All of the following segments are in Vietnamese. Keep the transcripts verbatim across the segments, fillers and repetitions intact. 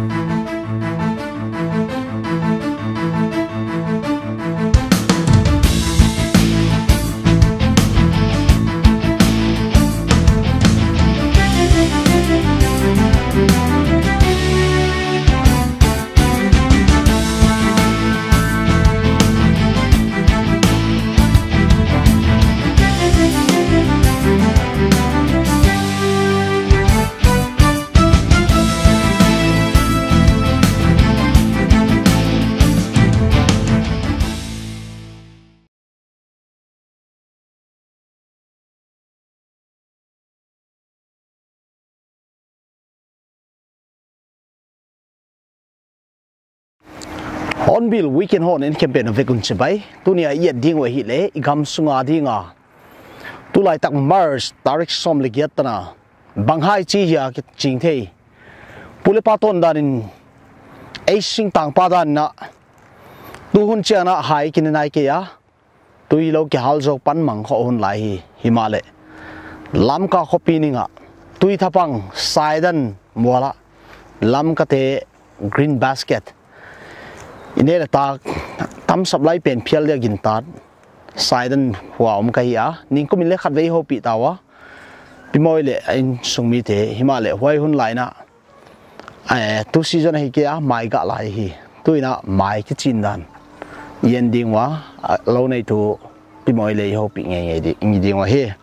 On bill weekend hon in campaign of vekun chibai tunia yet ding we hi le igam sunga dinga tu lai tak mars tarik som le giatna banghai chi ya ki ching thei pule paton danin ei sing tang pa dan na tu hun chana hai kin nai ke ya tui lo ke hal jok pan mang kho hun lai hi himale lam ka khopi ninga tui thapang saidan mola lam ka te green basket ini là ta tắm sập lại pen phial le gin tat saidan huwa om kai a ning ko min le khat vei ho pi tawa pi moi le in sungmi te himale hoi hun lai na eh tu season hi ke a mai ga lai hi tuina mai ki chin dan yen ding wa lo nei tu pi moi le ho pi nge nge di ngi ding wa he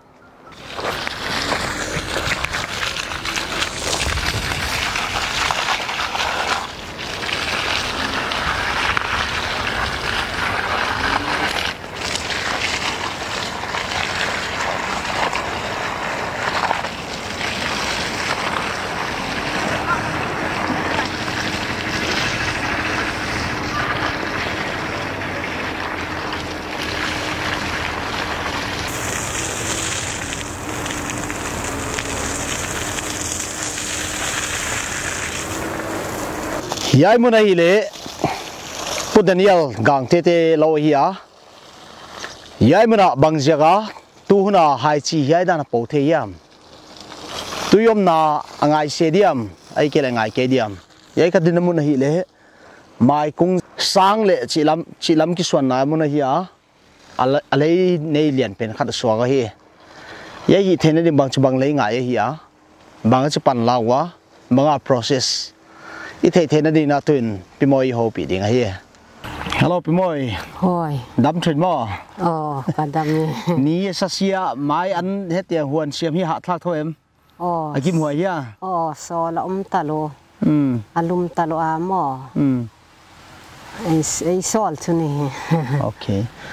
yai mun hi le pu Daniel gang te te lo hi a yai mun a bang jaga tu huna hai chi yai dan po the yam tu yom na angai stadium ai ke le ngai ke diam yai ka din mun hi le mai kung sang le chi lam chi lam ki swan na mun hi a alai nei lian pen khat swa ga hi yai hi the ne dim bang chi bang le ngai hi a bang chi pan lawa manga process ít thấy thế nó đi na tuyên pi moi ho pi ding hi hello pi moi hoi đâm thuyền mò ờ cả đâm ní sa sia mai ăn hết tiền huân xiêm hi hạ thác thôi em ờ à kim huệ hi à ờ so là um talo ừ alum talo à mò ừ ai ai sol tu ni ok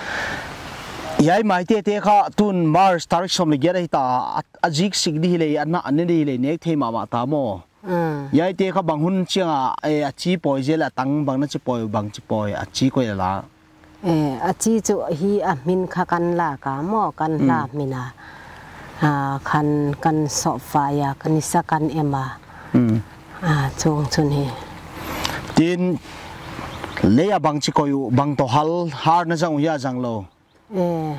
yai mai te te kha tun mars tarik som le gera hi ta ajik sig di le anna an di le nek the ma ma ta mo yai te kha bang hun chianga e a chi poi je la tang bang na chi poi bang chi poi a chi ko la e a chi chu hi a min kha kan la ka mo kan la mina a khan kan so fa ya kan sa kan ema um a chung chun hi tin le ya bang chi ko yu bang to hal har na jang ya jang lo e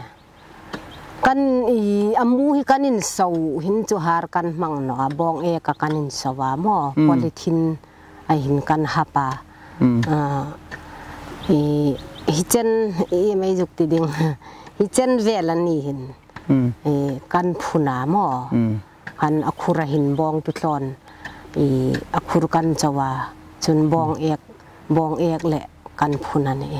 kan i amu hi kanin so hin chu har kan mang no bong e ka kanin sawa mo polythene a hin kan hapa a i hi chen i mai juk ti ding hi chen vel an ni hin e kan phuna mo kan akhura hin bong tu tlon i akhur kan chawa chun bong ek bong ek le kan phuna ni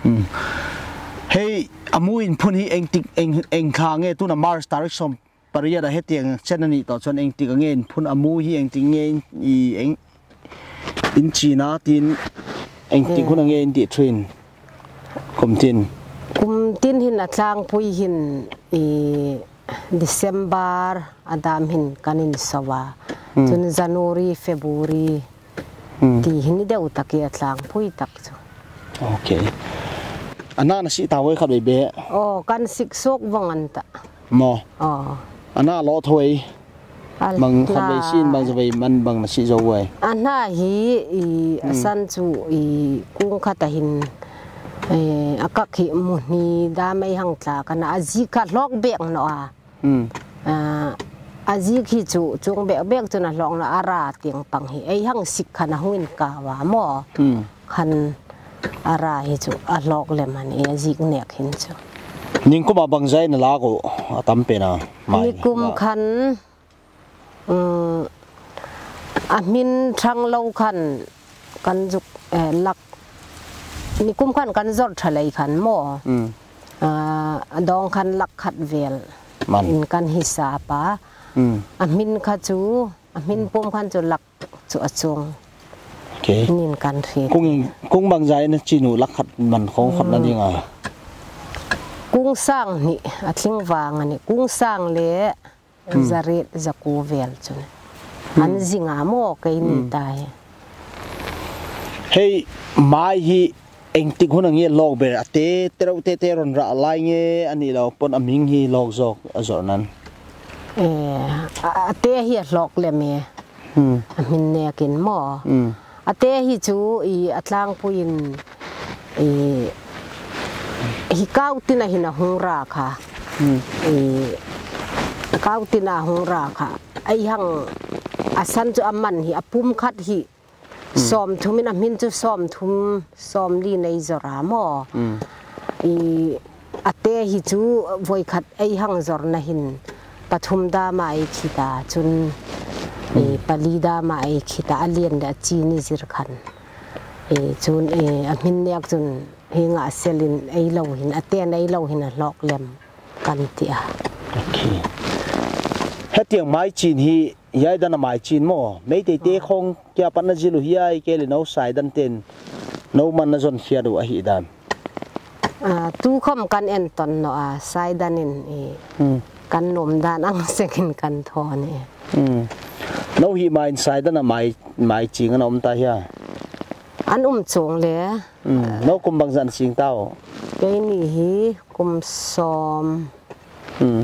hey amuin phun hi eng tik eng eng kha nge tu na mars tarik som paria da hetiang chenani to chon eng tik ngen phun amu hi eng tik nge i eng in china tin eng tik hun nge in ti train kum tin kum tin hin atlang pui hin i December adam hin kanin sawa chun January February ti hin de utaki atlang pui tak chu okay ana na si tawai khat be oh kan sik sok wangan ta mo oh ana lo thoi bang khat be sin bang jawai man bang na si jawai ana hi i asan chu i kung khata hin e akak hi mu ni da mai hang tla kana aji ka lok bek no a a azik hi chu chung bek bek chuna long na ara tiang pang hi ei hang sik khana huin ka wa mo khan ara hi chu a lok le man e azik nek hin chu ning kuma bangjai na la ko atam pe na mai ni kum khan um amin thang lo khan kan juk lak ni kum khan kan zor thalai khan mo a dong khan lak khat vel in kan hisapa amin kha chu amin pom khan chu lak chu achung okay nin kan thi kung kung bangjai na chinu lak khat man khong khat na dinga kung sang ni athling wang ani kung sang le zaret zaku vel chu an zinga mo kai ni tai hey mai hi eng tik hun nge log ber ate tero te te ron ra lai nge ani lo pon aming hi log zok azor nan eh ate hi log le me hm amin ne kin mo hm ate hi chu i atlang puin e hi kau tina hina hungra kha hm e kau tina hungra kha ai hang asan chu aman hi apum khat hi som thumin amin chu som thum som li nei zora mo i ate hi chu voi khat ai hang zor na hin pathum da mai khita chun e palida mai khita alien da chi ni zir khan e chun e amin nek chun hinga selin ai lo hin ate nei lo hin a lok lem kan tia okay hetiang mai chin hi yai dan mai chin mo mei te te khong kya pan na jilu hiai ke le no sai dan ten no man na zon khia do a hi dan a tu khom kan en ton no a sai danin e kan nom dan ang sekin kan thon e hm no hi mai sai dan mai mai ching an om ta hia an um chong le no kum bang jan sing tao ke ni hi kum som hm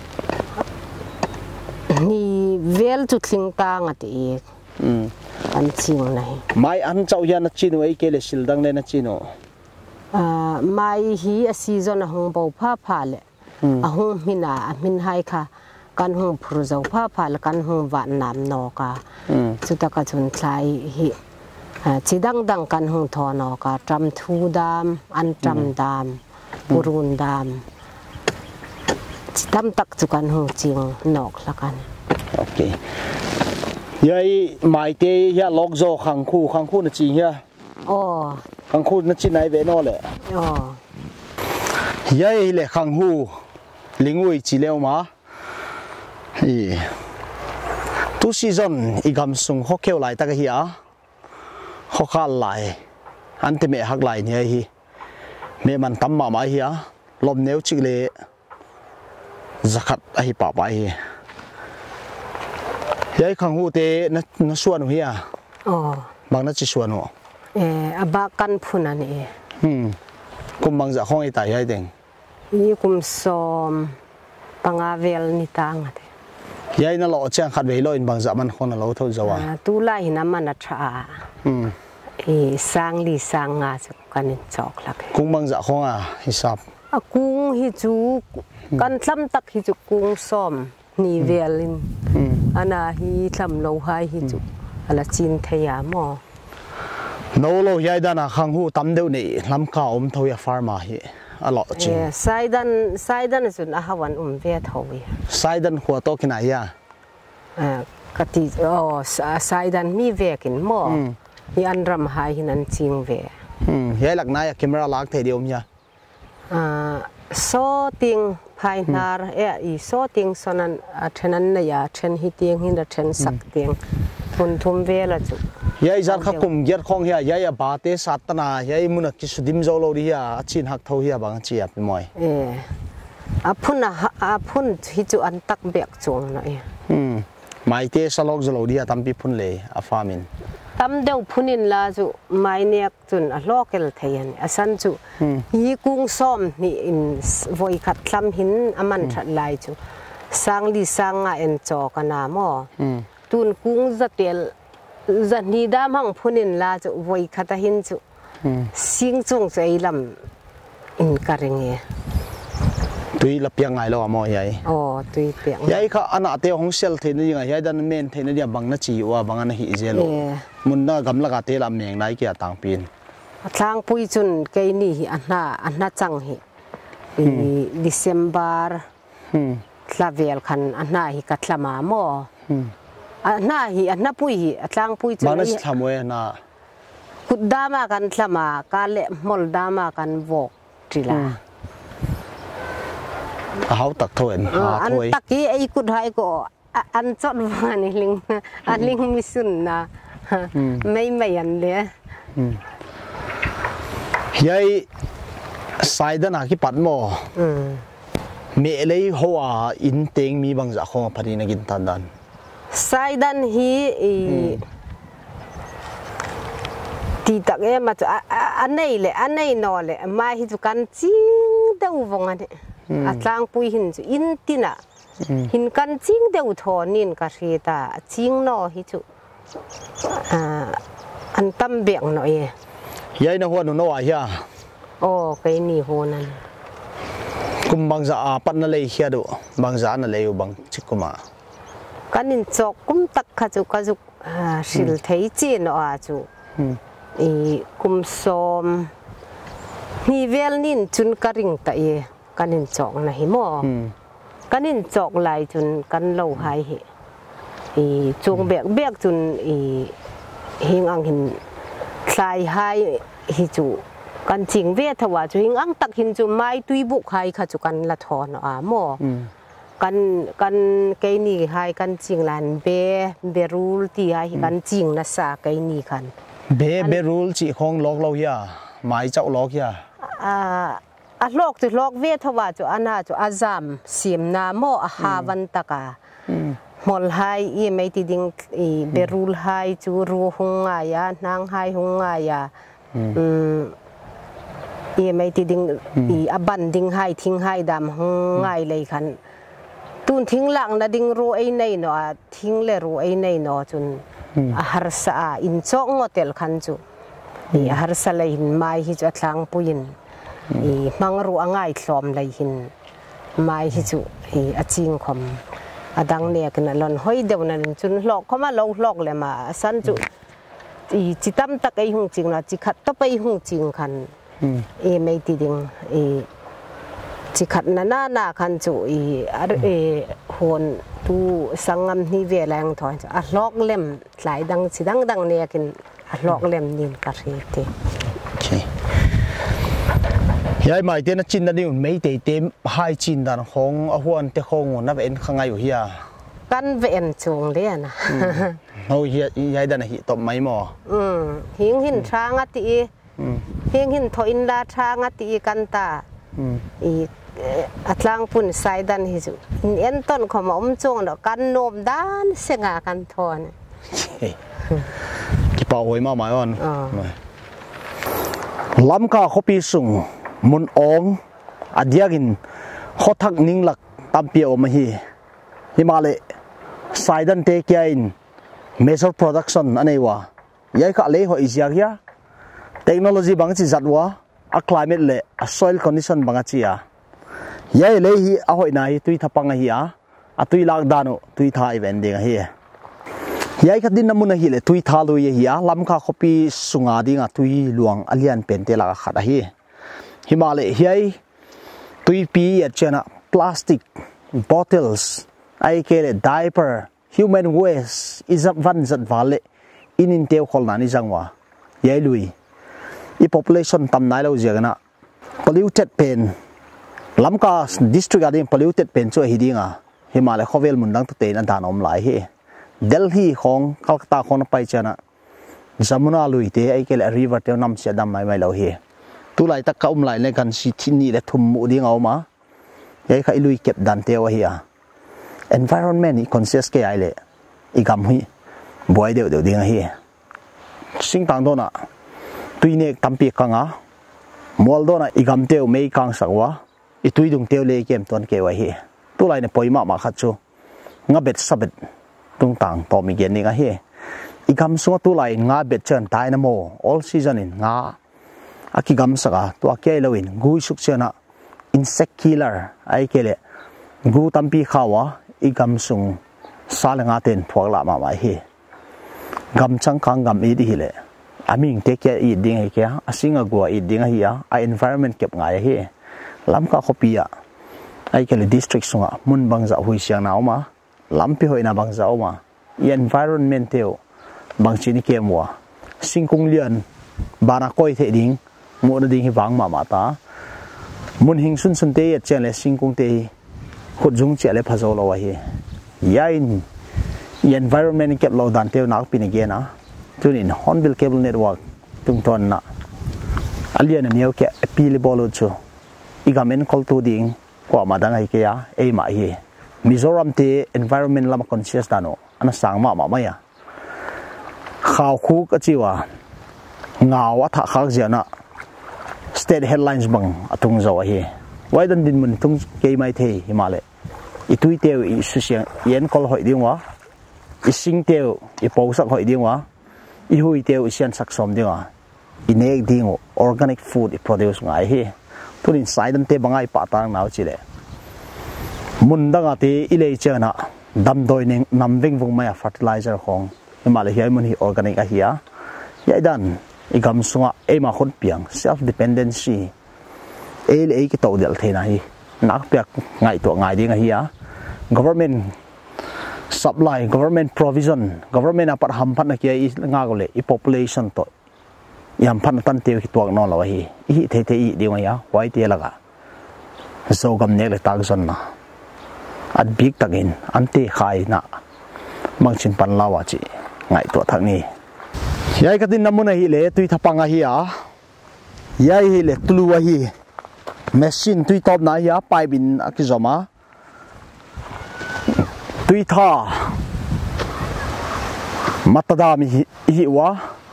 ni vel chu thling tang ati hm an ching nai mai an chau hian na chinu ai ke le sil dang le na chinu a mai hi a season a hong bo pha pha le a hong mina a min hai kha kan hong phur zo pha pha le kan hong wa nam no ka chu ta ka chun thlai hi chidang dang kan hong tho no ka tram thu dam an tram dam purun dam tam tak chu kan hong ching nok la kan okay yai mai te ya lok zo khang khu khang khu na chi hia oh khang khu na chi nai ve no le oh yai le khang hu lingui chi leo ma hi tu season igam sung hokeu lai ta ka hi a hokhal lai an te me hak lai ni hi me man tam ma ma hi a lom neu chi le zakat a hi pa pa hi yai khang hu te na na suan hi a oh bang na chi suan ho eh aba kan phun ani hm kum bang za khong ai tai hai deng ni kum som pangavel ni tang ate yai na lo chang khat ve lo in bang za man khon lo tho zawa tu lai hina man a tha hm e sang li sang nga chu kan in chok lak kung bang za khong a hisap a kung hi chu kan tlam tak hi chu kung som ni velin ana hi thlam lo hai hi chu ala chin theya mo no lo yai dana khang hu tam deu ni lam ka om thoya farma hi a lo chi saidan saidan sun a hawan um ve thowi saidan khuwa to kina ya a kati oh saidan mi ve kin mo hi an ram hai hin an ching ve hm yai lak na ya camera lak the diom ya a so ting phai nar e i so ting sonan a thenan na ya then hi ting hin da then sak ting thun thum ve la chu yai zar kha kum ger khong ya yai a ba te satana yai munak ki sudim zo lo ri ya chin hak tho ya bang chi ap moi e a phun a phun hi chu an tak bek chung na e hm mai te salok zo lo ri ya tam pi phun le a famin tam deu phunin la chu mai nek chun a local theian asan chu hi kung som ni in voi khat thlam hin aman that lai chu sang li sang nga en cho kana mo tun kung zatel zani dam hang phunin la chu voi khata hin chu sing chung chei lam in karinge tui la piang ngai lo mo yai oh tui piang yai kha ana te hong sel the ni nga yai dan men the ni bang na chi wa bang na hi zelo mun na gam la ga te la meng nai kia tang pin thlang pui chun ke ni hi anna anna chang hi December hm tlavel khan anna hi ka thlama mo anna hi anna pui hi thlang pui chun bang na thamwe na kut dama kan thlama ka le mol dama kan vok trila hau tak thoen ha an thoi taki ai kut hai ko an chot wani ling an ling misun na mai mai an le yai sai da na ki pat mo me lei hoa in teng mi bang za khong phani na gin tan dan sai dan hi ti tak e ma an nei le an nei no le mai hi chu kan ching deu vong ane atlang pui hin chu in tina hin kan ching deu thonin ka rita ching no hi chu an tam beng no e yai na huan no wa ya o cái ni honan kum bang za a pat na lei khia do bang za na lei bang chikuma kanin chok kum tak kha chu ka chu sil thei chi no a chu e kum som ni vel nin chun ka ring ta e kanin chok na hi mo kanin chok lai chun kan lo hai hi e chung bek bek chun e hing ang hin sai hai hi chu kan ching ve thawa chu hing ang tak hin chu mai tui bu khai kha chu kan la thon a mo kan kan ke ni hai kan ching lan be be rule ti hai kan ching na sa ke ni khan be be rule chi khong lok lo ya mai chau lok ya a a lok tu lok ve thawa chu ana chu azam sim na mo a hawan taka mol hai i mai ti ding i be rule hai chu ru hunga ya nang hai hunga ya i mai ti ding i aban ding hai thing hai dam ngai lei khan tun thing lang na ding ru ai nei no a thing le ru ai nei no chun a har sa in chong hotel khan chu i har sa lei hin mai hi chu thlang puin i mang ru angai thlom lei hin mai hi chu i a ching khom adang ne kan lon hoi deu na chun lok khoma lo lok le ma san chu i chitam tak ai hung ching na chi khat to pai hung ching khan e mai ti ding e chi khat na na na khan chu i ar e hon tu sangam ni ve lang thon a lok lem tlai dang chi dang dang ne kin a lok lem nin ka ri te yai mai te na chin na ni mei te te hai chin dan khong a huan te khong na ven khangai u hiya kan ven chung le na ho hi yai dan hi top mai mo um hing hin thang ati hing hin thoin la thang ati kan ta i atlang pun sai dan hi chu en ton khom om chung do kan nom dan senga kan thon ki pa hoi ma mai on lam ka khopi sung mun ong adiagin khothak ninglak tampia o mahi himale saidan te kyain major production anewa yai ka le ho izia technology bang chi zatwa a climate le a soil condition banga chia yai le hi a hoi nai tui thapanga hi a a tui lak dano tui tha event ding hi yai ka din namuna hi le tui tha lu hi a lam kha khopi sunga dinga tui luang alian pen te la khat a hi himale hiai tui pi at chana plastic bottles ai kele diaper human waste izap van zat vale inin teu khol na ni jangwa yai lui i population tam nai lo jagana polluted pen lamka district ading polluted pen cho hidinga himale khovel mundang tu tein an om lai hi delhi khong kolkata khong pai chana jamuna lui te ai kele river te nam sia dam mai mai lo hi tu lai tak ka um lai le kan si thini le thum mu ding au ma yai khai lui kep dan te wa hi a environment i conscious ke ai le i gam hi boy deu deu ding hi sing tang do na tui nek tampi kanga mol do na i gam teu mei kang sakwa i tui dung teu le kem ton ke wa hi tu lai ne poima ma khat chu nga bet sabet tung tang to mi gen ni ga hi i gam so tu lai nga bet chen tai na mo all season in nga aki gam saka to akai lawin gui suk chena insect killer ai kele gu tampi khawa igam sung salenga ten phokla ma ma hi gam chang khang gam i di hi le aming te kya i ding hi kya asinga gua i ding hi ya a environment kep ngai hi lam ka khopia ai kele district sunga mun bangza hui siang na oma lampi hoina bangza oma i environment teo bangchini ke mo singkung lian bana koi the ding mo na ding hi wang ma ma ta mun hing sun sun te ya chen le singkung te khut jung che le phazo lo wa hi yain i environment kep lo dan teo nak pin again na tunin Hornbill Cable Network tung ton na alian niau ke appeal bolo chu igamen kol tu ding ko madang ai ke ya e ma hi Mizoram te environment lama conscious dano ana sang ma ma ma ya khaw khu ka chiwa ngawa tha khak jana state headlines bang atung zo hi waidan din mun tung ke mai the himale itui te i susiang yen kol hoi dingwa ising te i pausak hoi dingwa i hui te i sian sak som dingwa inek dingo organic food i produce ngai hi turin saidan te bangai pa tang naw chile mundanga te ilei chana dam doi ning nam ving vung maya fertilizer khong himale hi mun hi organic a hiya yaidan igam sunga ema khon piang self dependency el ei ki to del thena hi nak pek ngai to ngai ding a hiya government supply government provision government apar ham phan kia i nga gole i population to yam phan tan te ki to no lo hi hi the the i ding ya wai te laga so gam ne le tak zon na at big tagin ante khai na mangchin pan lawa chi ngai to thak ni yai ka tin namuna hi le tui thapanga hi a yai hi le tulu hi machine tui top na ya pai bin akizoma tui tha matada mi hi wa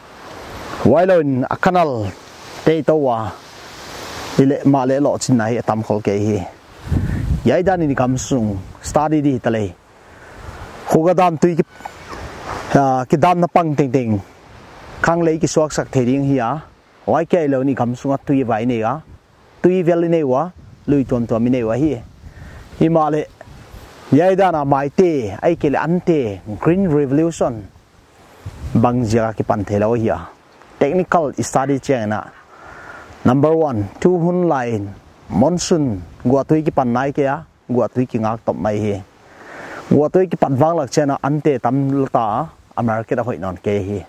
wailon akanal te to wa ile ma le lo chin na hi tam khol ke hi yai dan ni kam sung study di tale khuga dam tui ki ki dam na pang ting ting khang lei ki suak sak thering hi a wai ke lo ni kam sunga tui vai ne ga tui vel ne wa lui tom to mi ne wa hi hi ma le yai dana mai te ai ke le ante green revolution bang jira ki pan thelo hi a technical study chena number one two hun line monsoon gua tui ki pan nai ke a gua tui ki ngak top mai hi gua tui ki pan wang lak chena ante tam ta america da hoi non ke hi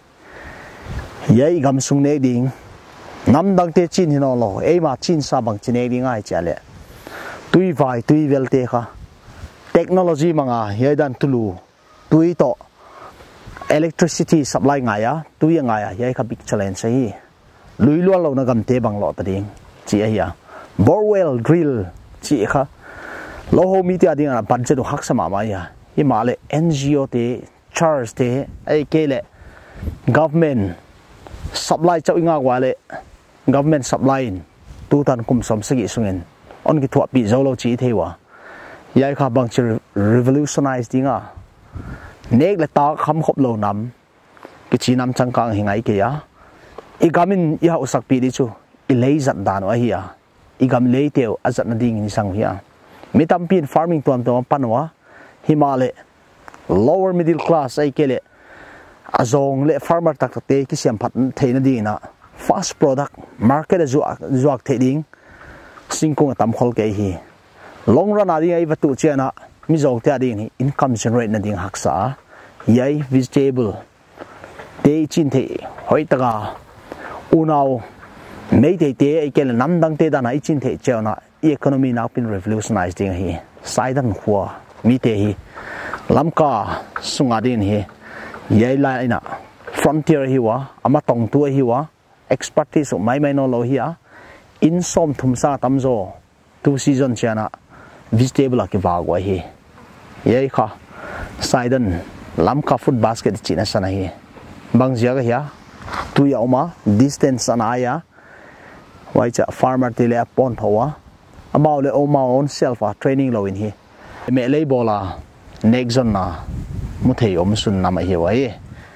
yai gam sung ne ding nam dang te chin hi no lo e ma chin sa bang chin e ding ai chale tui vai tui vel te kha technology manga yai dan tulu tui to electricity supply nga ya tui nga ya yai kha big challenge hi lui lo lo na gam te bang lo ta ding chi a ya borewell drill chi kha lo ho mi te ading na budget do hak sama ma ya hi ma le N G O te charge te ai ke le government supply chau inga wale government supply tu tan kum som sagi sungen on ki thua pi zolo chi thewa yai kha bang chi revolutionize dinga nek le ta kham khop lo nam ki chi nam chang kang hingai ke ya i gamin i ha usak pi di chu i lei zat dan wa hi ya i gam lei teu azat na ding ni sang hiya mi tam pin farming tuam to panwa himale lower middle class ai kele azong le farmer tak te ki siam phat theina dina fast product market zu zuak theding singkung tam khol ke hi long run ari ai vatu chena mi zong te ading ni income generate na ding haksa yai vegetable te chin the hoi taka unau nei te te ai kel nam dang te da na i chin the chena economy now been revolutionized ding hi saidan khwa mi te hi lamka sungadin hi yai lai na frontier hi wa ama tong tu hi wa expertise mai mai no lo hi a in som thum sa tam zo tu season chana vegetable ki wa wa hi yai kha saidan lamka food basket china sana hi bang jia ga ya tu ya ma distance ana ya wai cha farmer te le pon thowa about le oma own self a training lo in hi me le bola next zone na mu thei om sun na ma hi wa hi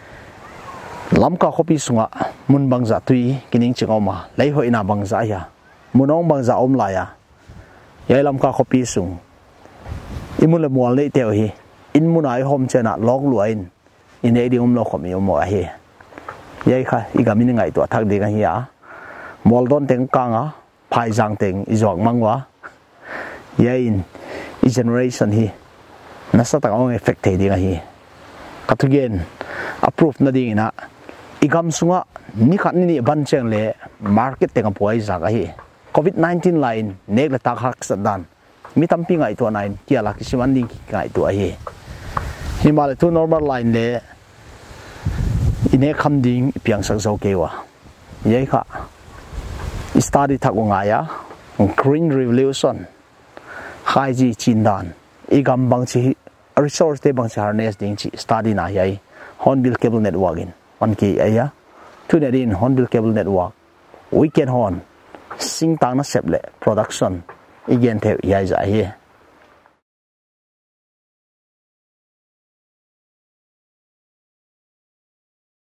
lamka khopi sunga mun bangza tui kining chingoma lei hoina bangza ya munong bangza om la ya yai lam ka copy sung imun le mual le teo hi in munai hom chena log luain in ei ding um lo khom yo mo hi yai kha igamin ngai to thak de ka hi a mol don teng kanga phai jang teng izok mangwa yai in i generation hi nasa ta ong effect thei ding hi kathugen approve na ding na igam sunga ni khat ni ban cheng le market teng poi za ka hi covid nineteen line nek la tak hak sadan mi tampi ngai to nine kia la kisiman ding ngai to hi himal tu normal line le ine kham ding piang sak zo ke wa yai kha study thak nga ya green revolution khai ji chin dan igam bang chi resource te bang harness ding chi study na yai hornbill cable network in one k aya tu ne din hornbill cable network weekend horn sing tang na seple production again the yai za hi